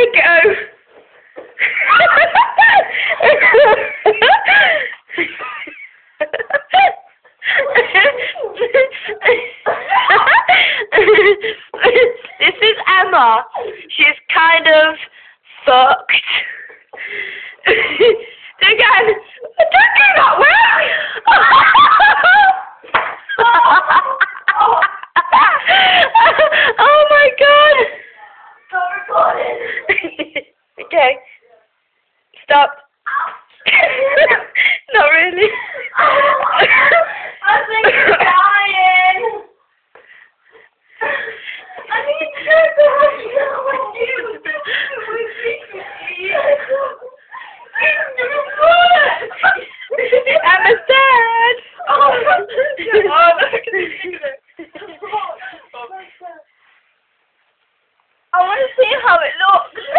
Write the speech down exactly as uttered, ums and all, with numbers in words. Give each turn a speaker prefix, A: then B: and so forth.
A: go. This is Emma. She's kind of fucked. Again, don't do that, Will! Oh my god!
B: Stop recording.
A: Okay. Stop. Not really.
B: I think you're dying. I need to go to the hospital with you.
A: I'm a sad.
B: Oh, no, I can see it. I want to see how it looks.